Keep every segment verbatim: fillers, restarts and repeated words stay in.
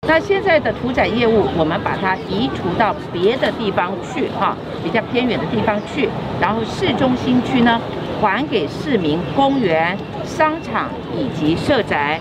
那现在的屠宰业务，我们把它移除到别的地方去，哈，比较偏远的地方去，然后市中心区呢，还给市民公园、商场以及社宅。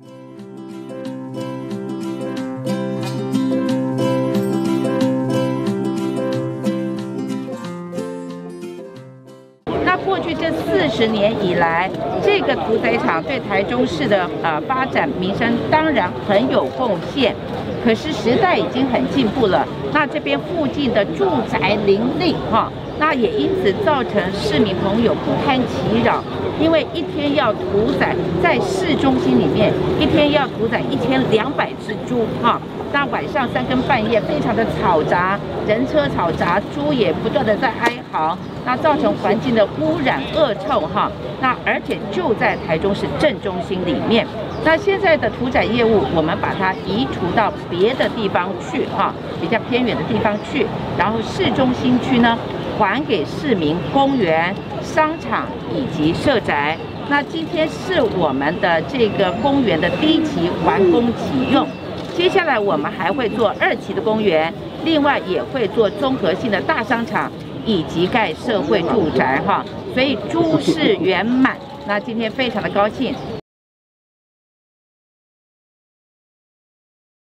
那过去这四十年以来，这个屠宰场对台中市的呃发展民生当然很有贡献。可是时代已经很进步了，那这边附近的住宅林立哈，那也因此造成市民朋友不堪其扰，因为一天要屠宰在市中心里面，一天要屠宰一千两百只猪哈。那晚上三更半夜非常的嘈杂，人车嘈杂，猪也不断的在哀嚎，那造成环境的污染恶臭哈。那而且就在台中市正中心里面，那现在的屠宰业务，我们把它移除到别的地方去哈，比较偏远的地方去，然后市中心区呢，还给市民公园、商场以及社宅。那今天是我们的这个公园的第一期完工启用。接下来我们还会做二期的公园，另外也会做综合性的大商场，以及盖社会住宅哈，所以诸事圆满。那今天非常的高兴，